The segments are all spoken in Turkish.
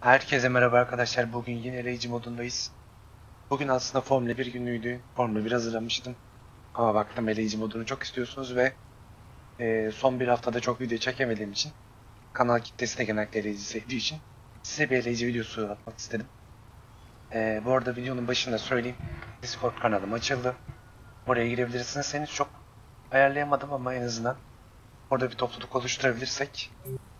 Herkese merhaba arkadaşlar. Bugün yine Rage modundayız. Bugün aslında Formula 1 günüydü. Formula 1 hazırlamıştım. Ama baktım Rage modunu çok istiyorsunuz ve son bir haftada çok video çekemediğim için kanal kitlesi de genellikle Rage'i sevdiği için size bir Rage videosu atmak istedim. Bu arada videonun başında söyleyeyim. Discord kanalım açıldı. Oraya girebilirsiniz. Henüz çok ayarlayamadım ama en azından orada bir topluluk oluşturabilirsek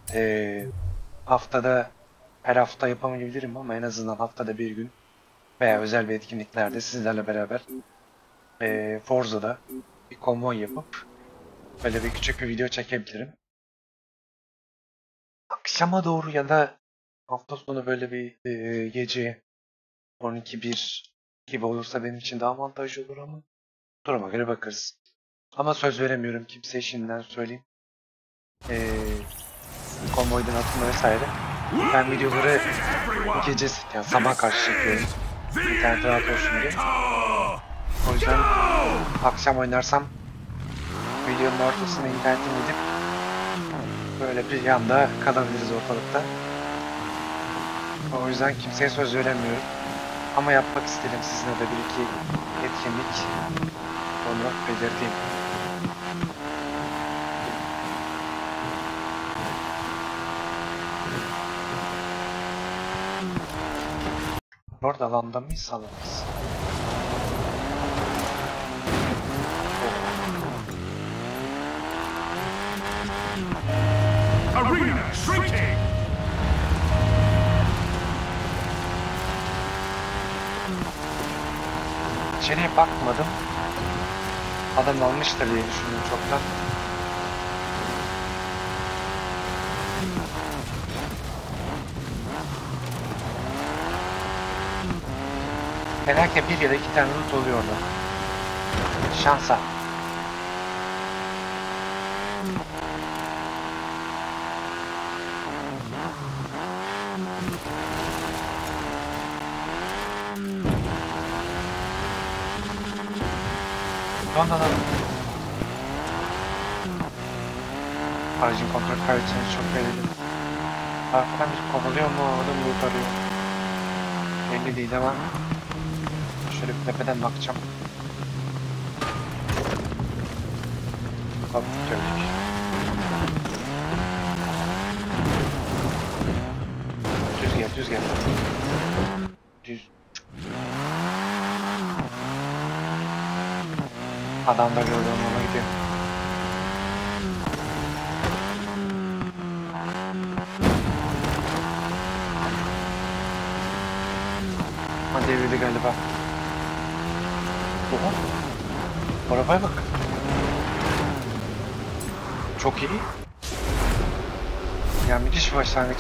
haftada her hafta yapamayabilirim ama en azından haftada bir gün veya özel bir etkinliklerde sizlerle beraber Forza'da bir konvoy yapıp böyle bir küçük bir video çekebilirim. Akşama doğru ya da hafta sonu böyle bir gece 12-1 gibi olursa benim için daha avantajlı olur ama duruma göre bakarız. Ama söz veremiyorum kimseye şimdiden söyleyeyim. Konvoydan atılma vesaire. Ben videoları gece yani sabah karşı çekiyorum. İnternet rahat olsun diye. O yüzden akşam oynarsam videonun ortasına internetim gidip böyle bir yanda kalabiliriz ortalıkta. O yüzden kimseye söz veremiyorum. Ama yapmak istedim sizinle de bir iki etkinlik. Onu belirteyim. Orada alanda mıyız? Alandayız. Arena shrinking. İçeriye bakmadım. Adam almıştır diye düşündüm çoktan. Genellikle bir ya da iki tane loot oluyor orada. Şansa. Lan. Aracın kontrol kaydetini çok belirli. Arkadan bir kovalıyor mu? Adam loot arıyor. Belli değil ama şöyle bir tepeden bakacağım. Hop gördük. Düz gel. Düz. Adam da gördüm ona gidiyor. Ha devirdi galiba. Oha. Arabaya bak. Çok iyi. Ya müthiş bir başlangıç.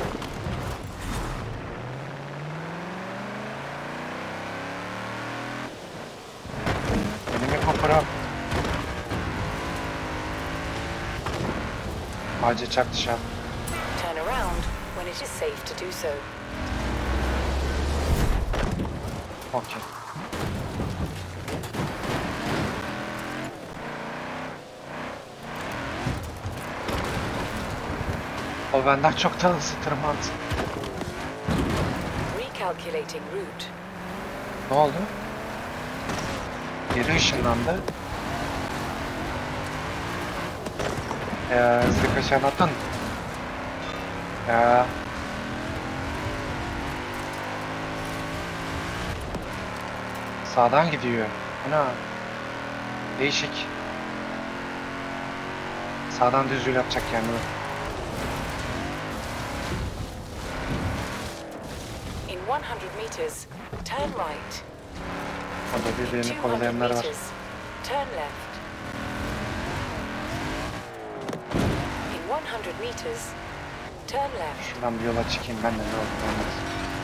Benim kopara. Ağaca çaktı şu an. Turn around when it is safe to do so. Okey. O benden çok daha hızlı tırmandı. Recalculating route. Ne oldu? Geri ışınlandı. Ya hızlı kaçan atın. Ya. Sağdan gidiyor. Ana. Değişik. Sağdan düz yol yapacak kendini. In 100 meters, turn right. Orada birbirini 200 kovalayanlar var. meters, turn left. In 100 meters, turn left. Şuradan bir yola çıkayım ben de ne olur olmaz.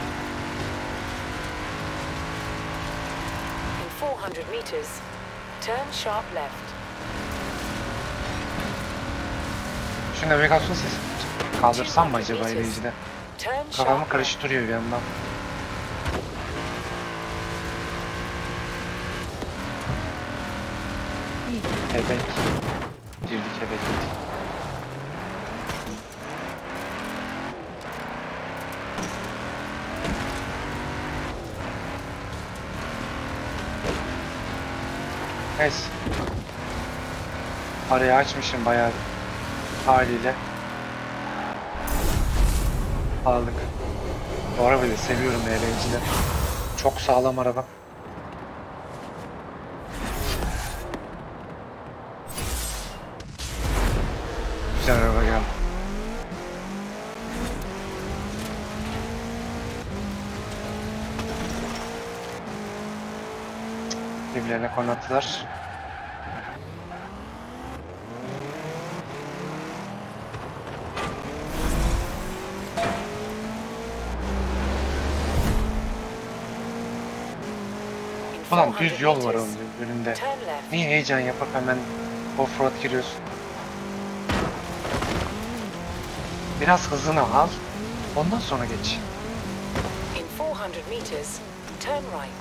In 400 meters, turn sharp left. Şu navigasyon sesini kaldırsam mı acaba izleyicide? Turn Kafamı sharp left. karıştırıyor bir yandan. Evet. Girdik. Neyse. Arayı açmışım bayağı haliyle. Aldık. Bu arabayı da seviyorum eğlenceli. Çok sağlam araba. Güzel araba geldi. Birbirlerine konattılar. Ulan düz yol var onun önünde. Niye heyecan yapıp hemen offroad giriyorsun? Biraz hızını al, ondan sonra geç. In 400 meters, turn right.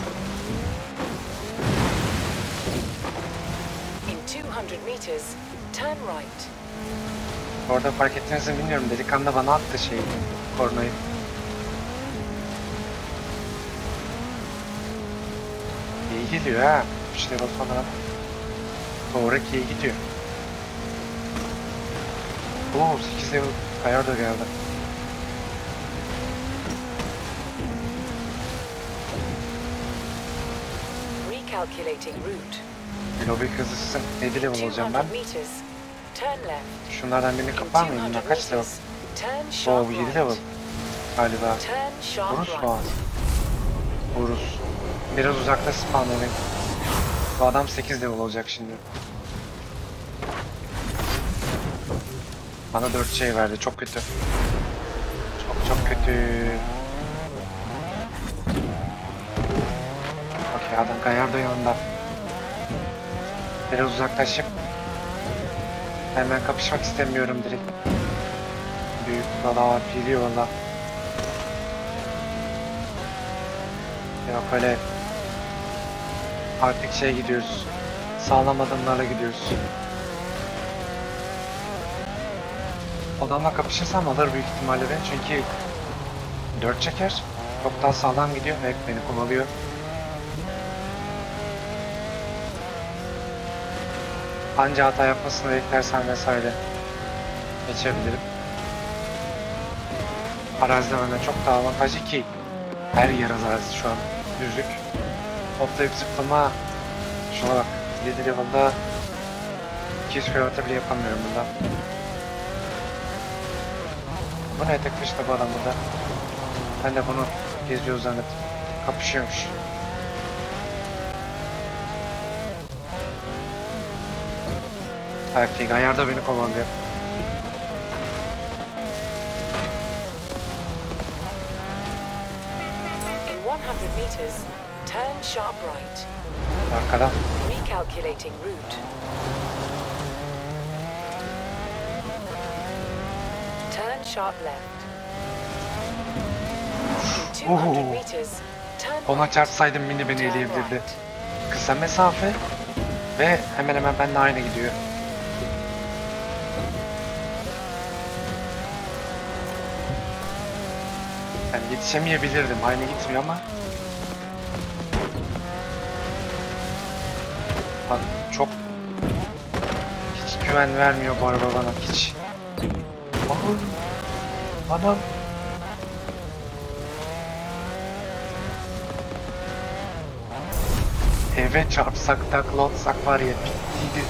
In 200 meters, turn right. Orada fark ettiniz mi bilmiyorum, delikanlı bana attı şeyi, kornayı. İyi gidiyor ha, işte basmadan. Doğru ki iyi gidiyor. Oo, 8 level ayar da geldi. Recalculating route. Lobi hızlısın. 7 level 200 olacağım ben. meters, turn left. Şunlardan birini In kapar mıyım? 200 Bunlar kaç level? meters, turn Oo, sharp bu 7 right. level. Galiba. Turn sharp Urus right. mu? Urus. Biraz uzakta spawn olayım. Bu adam 8 level olacak şimdi. Bana 4 şey verdi. Çok kötü. Çok kötü. Okey, adam kayar da yanında. Biraz uzaklaşıp hemen kapışmak istemiyorum direkt. Büyük dala geliyor valla. Yok öyle. Artık şey gidiyoruz. Sağlam adımlarla gidiyoruz. Adamla kapışırsam alır büyük ihtimalle ben, çünkü 4 çeker. Çok daha sağlam gidiyor ve beni kovalıyor. Anca hata yapmasını beklersen vesaire geçebilirim. Arazide benden çok daha avantajlı ki her yer arazi şu an düzlük. Hoplayıp zıplama. Şuna bak, 7 level'da 200 km bile yapamıyorum burada. Bu ne tek başına bu adam burada? Ben de bunu geziyor zannettim. Kapışıyormuş. Erkek ayarda beni kovalıyor. In 100 meters, turn sharp right. Arkadan. Recalculating route. Turn sharp left. In 200 meters, turn Ona right. çarpsaydım mini beni Turn eleyebilirdi. right. Kısa mesafe ve hemen hemen benimle aynı gidiyor. Yani yetişemeyebilirdim. Aynı gitmiyor ama. Bak, çok hiç güven vermiyor bu araba bana, hiç. Adam. Eve çarpsak takla atsak var ya, bittiydi.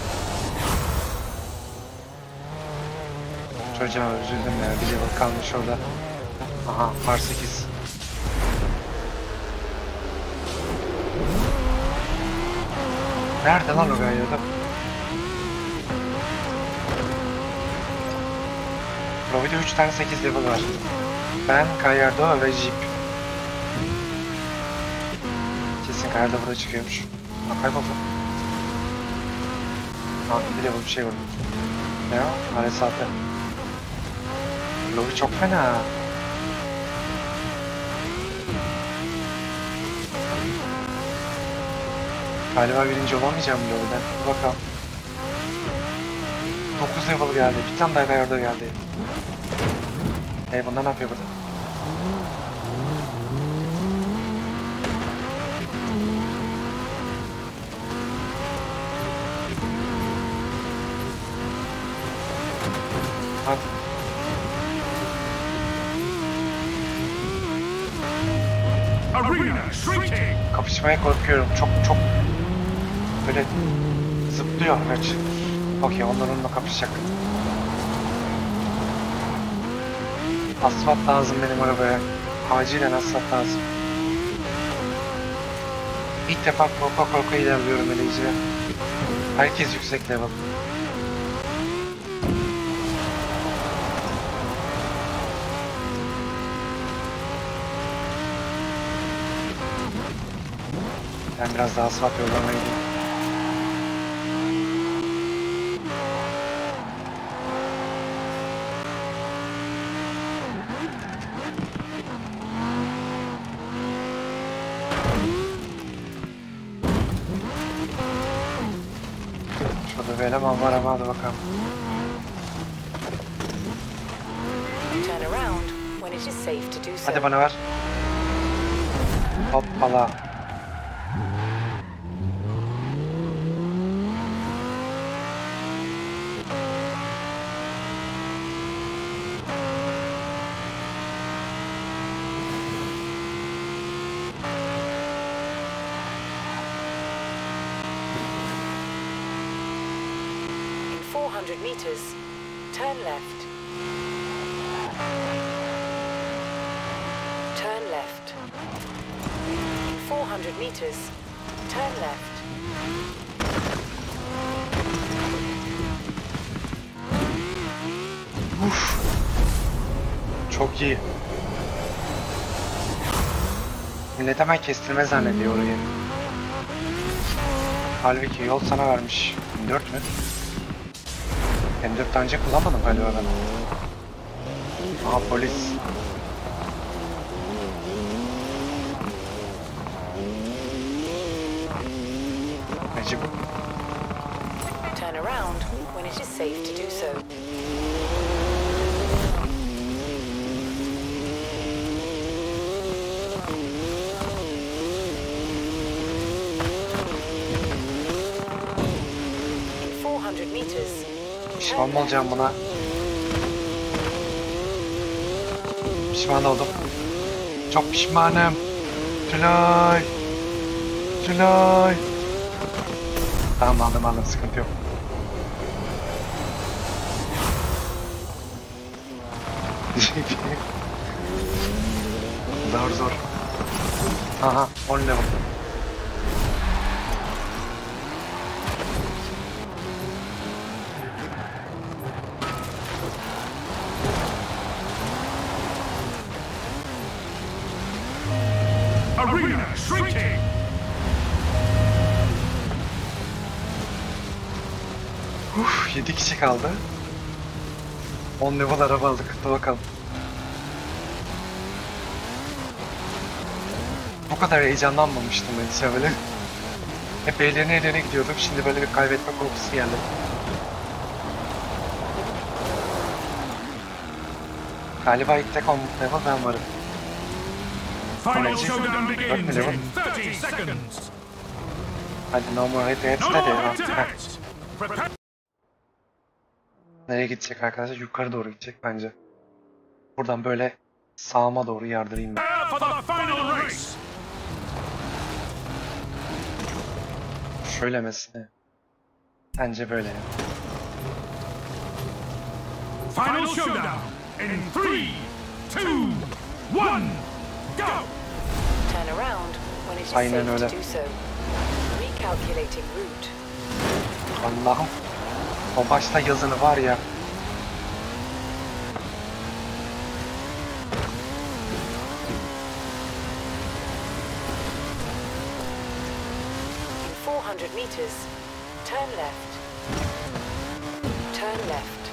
Çocuğa üzüldüm ya, bir level kalmış orada. Aha, par 8. Nerede lan o gayrıda? Rovi'de 3 tane 8 level var. Ben, Gallardo ve Jeep. Kesin Gallardo burada çıkıyormuş. Ha, kayboldu. Ha, bir level bir şey vurdu. Ne o? Haresatı. Lovi çok fena. Galiba birinci olamayacağım Lovi'den. Dur bakalım. 9 level geldi. Bir tane daha Gallardo geldi. Bunlar ne yapıyor burada? Bak. Arena shrinking. Kapışmaya korkuyorum. Çok böyle zıplıyor araç. Okey, onlar onunla kapışacak. Asfalt lazım benim arabaya. Acilen asfalt lazım. İlk defa korka ilerliyorum eleyiciye. Herkes yüksek level. Ben biraz daha asfalt yollarına gideyim. Şurada bir eleman var ama hadi bakalım. Turn around when it is safe to do so. Hadi bana ver. Hoppala. In 400 meters, turn left. Turn left. In 400 meters, turn left. Çok iyi. Millet hemen kestirme zannediyor orayı. Halbuki yol sana vermiş. M4 mü? M4 daha önce kullanmadım galiba ben. Aha, polis. Necip. Turn around when it is safe to do so. In 400 meters, Pişman mı olacağım buna? Pişman oldum. Çok pişmanım. Tülay. Tülay. Tamam, aldım, sıkıntı yok. Zor. Aha, 10 level. Arena shrinking. Uf, 7 kişi kaldı. 10 level araba aldık. Dur bakalım. Bu kadar heyecanlanmamıştım ben hiç böyle. Hep eğlene gidiyordum. Şimdi böyle bir kaybetme korkusu geldi. Galiba ilk tek 10 level ben varım. Final showdown begins level. in 30 seconds. Hadi normal hadi No hadi. more Heh. attacks. Prepare. Nereye gidecek arkadaşlar? Yukarı doğru gidecek bence. Buradan böyle sağıma doğru yardırayım ben. For the final race. Şöyle mesela. Bence böyle. Final showdown in 3, 2, 1, go. turn around when it is Aynen safe öyle. to do so. Recalculating route. Allah'ım. O başta yazını var ya. In 400 meters, turn left. Turn left.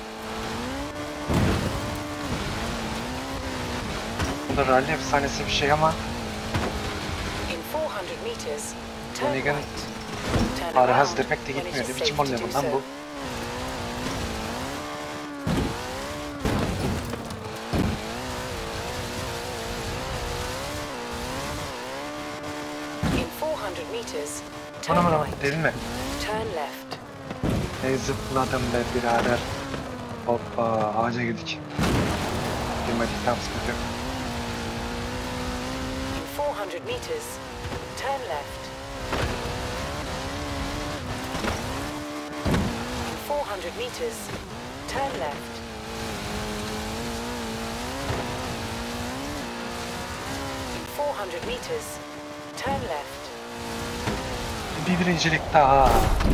Bu da rally efsanesi bir şey ama In 400 meters, turn Donegan right. Turn Ağrı around hızlı pek de when it gitmiyor. is Ne biçim safe to oluyor do lan so. bu? In 400 meters, turn Bana right. dedin mi? Turn left. Ne zıpladım be birader. Hoppa ağaca girdik. Girmedik tam sıkıntı yok. In 400 meters, turn left. In 400 meters, turn left. In 400 meters, turn left. Bir birincilik daha.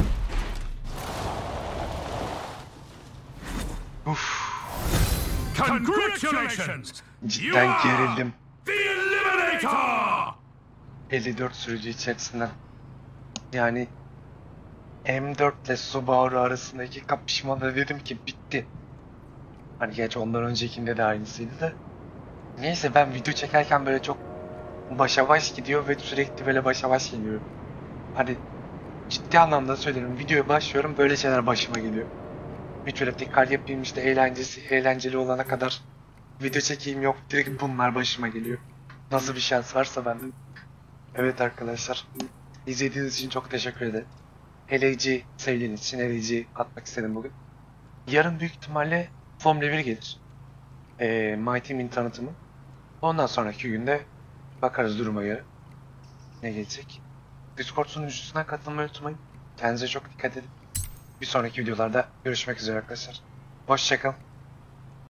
Uf, Congratulations! You cidden are gerildim. the Eliminator! 54 sürücü içerisinden. Yani M4 ile Subaru arasındaki kapışmada dedim ki bitti. Hani geç ondan öncekinde de aynısıydı da. Neyse ben video çekerken böyle çok başa baş gidiyor ve sürekli böyle başa baş geliyor. Hani ciddi anlamda söylerim, videoya başlıyorum böyle şeyler başıma geliyor. Hiç öyle tekrar yapayım işte eğlenceli olana kadar video çekeyim yok, direkt bunlar başıma geliyor. Nasıl bir şans varsa bende. Evet arkadaşlar, izlediğiniz için çok teşekkür ederim. LAG sevdiğiniz için LAG atmak istedim bugün. Yarın büyük ihtimalle Formula 1 gelir. My Team'in tanıtımı. Ondan sonraki günde bakarız duruma göre. Ne gelecek? Discord sunucusuna katılmayı unutmayın. Kendinize çok dikkat edin. Bir sonraki videolarda görüşmek üzere arkadaşlar. Hoşçakalın.